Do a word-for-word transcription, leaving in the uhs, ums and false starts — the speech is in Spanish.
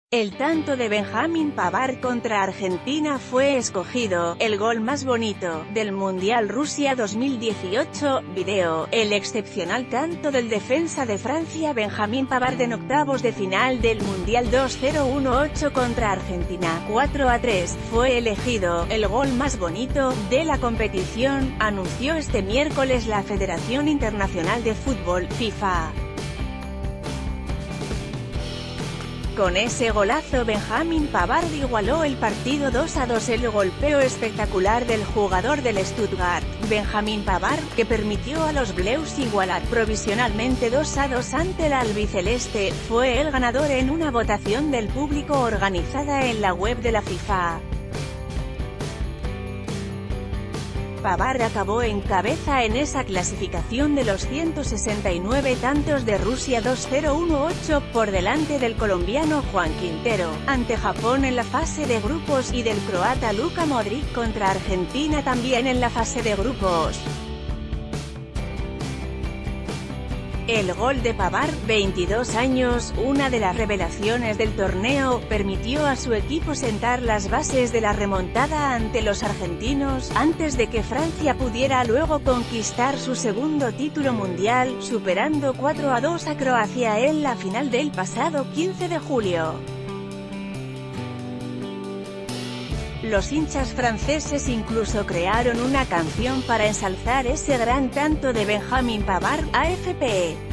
El tanto de Benjamin Pavard contra Argentina fue escogido, el gol más bonito, del Mundial Rusia dos mil dieciocho, video, el excepcional tanto del defensa de Francia Benjamin Pavard en octavos de final del Mundial dos mil dieciocho contra Argentina, cuatro a tres, fue elegido, el gol más bonito, de la competición, anunció este miércoles la Federación Internacional de Fútbol, FIFA. Con ese golazo Benjamin Pavard igualó el partido dos a dos. El golpeo espectacular del jugador del Stuttgart, Benjamin Pavard, que permitió a los Bleus igualar provisionalmente dos a dos ante el albiceleste, fue el ganador en una votación del público organizada en la web de la FIFA. Pavard acabó en cabeza en esa clasificación de los ciento sesenta y nueve tantos de Rusia dos mil dieciocho, por delante del colombiano Juan Quintero, ante Japón en la fase de grupos, y del croata Luka Modric contra Argentina también en la fase de grupos. El gol de Pavard, veintidós años, una de las revelaciones del torneo, permitió a su equipo sentar las bases de la remontada ante los argentinos, antes de que Francia pudiera luego conquistar su segundo título mundial, superando cuatro a dos a Croacia en la final del pasado quince de julio. Los hinchas franceses incluso crearon una canción para ensalzar ese gran tanto de Benjamin Pavard, A F P.